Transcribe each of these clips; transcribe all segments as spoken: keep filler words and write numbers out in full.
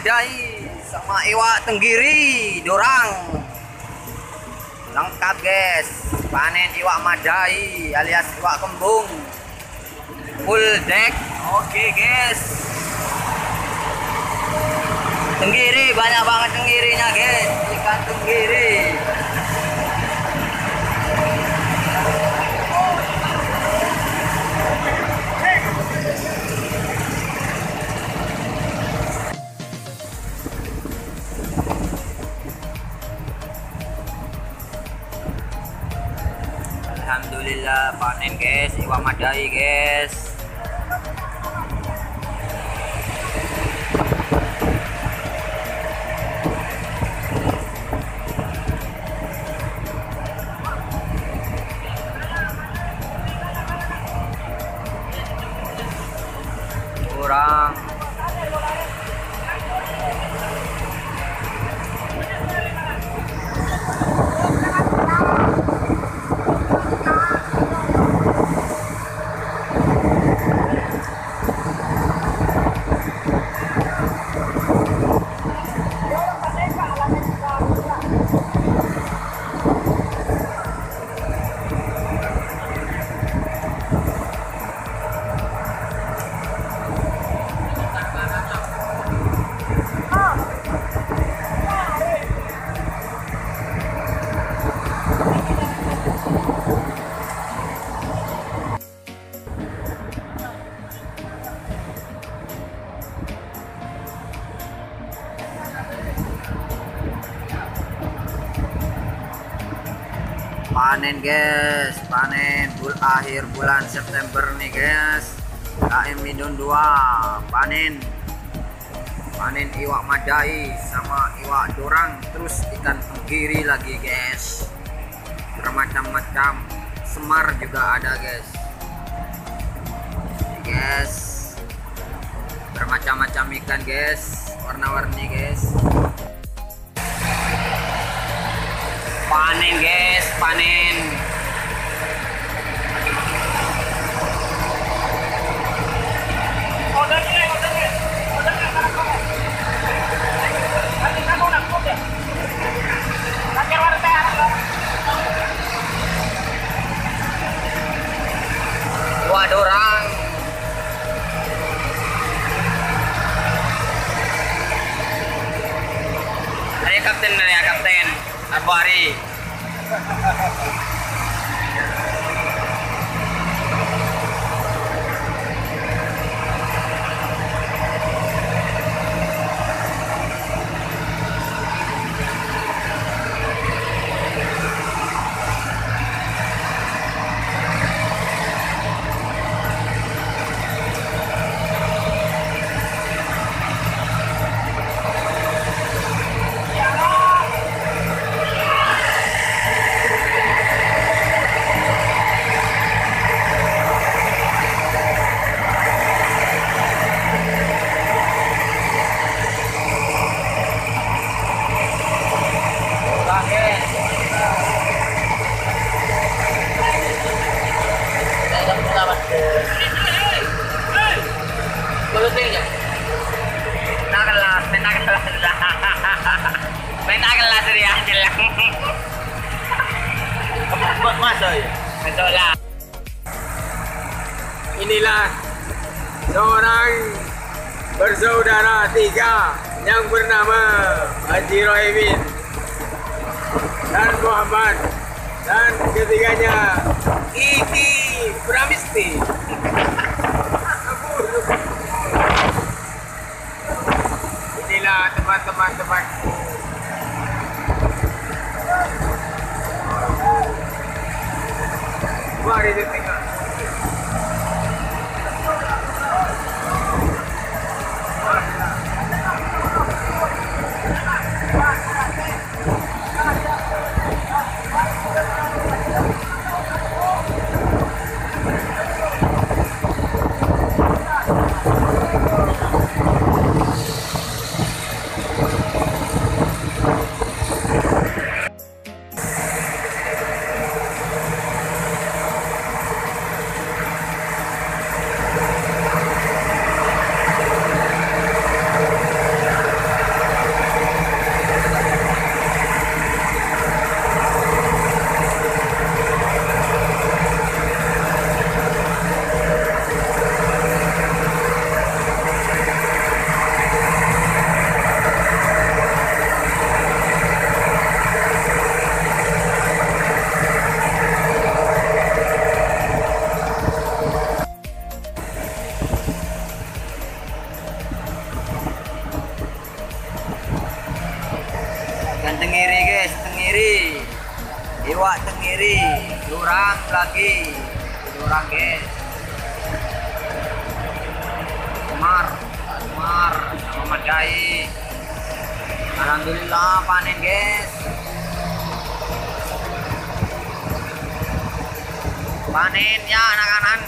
Madai sama iwak tenggiri dorang lengkap guys. Panen iwak Madai alias iwak kembung full deck. Oke guys, tenggiri banyak banget tenggirinya guys, ikan tenggiri. Alhamdulillah panen guys iwak Madai guys. Kurang panen guys, panen bul akhir bulan September nih guys. K M Midon dua panen panen iwak Madai sama iwak dorang, terus ikan tenggiri lagi guys, bermacam-macam. Semar juga ada guys. Ini guys, bermacam-macam ikan guys, warna-warni guys. Panen guys, panen. Dua dorang. Ayo kapten, ya kapten. Abu Hari. Inilah seorang bersaudara tiga yang bernama Haji Rohaimin dan Muhammad, dan ketiganya Kiki Pramisti. Inilah teman-teman temanku. Mari kita tengok. Ikan tenggiri guys, tenggiri. Iwak tenggiri, curang lagi, curang guys. Semar, semar, sama madai. Alhamdulillah panen guys. Panen ya anak-anak.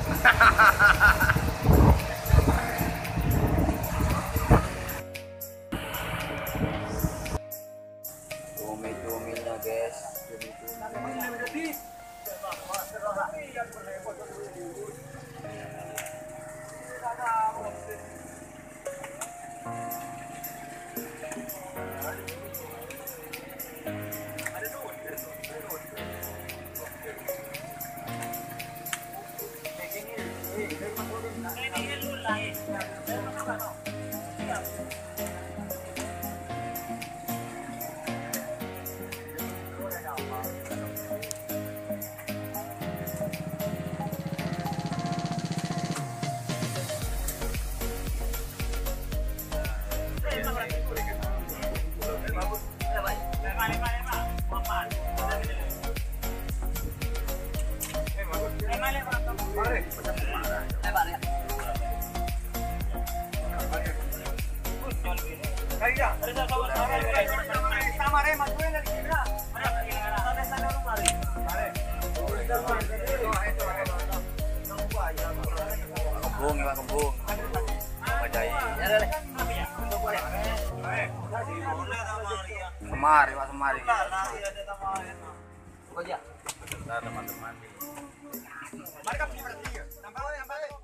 Tumil-tumilnya guys, tumil-tumil. Kembung ya, kembung. Madai. Semar, ya, semar. Teman-teman. Mari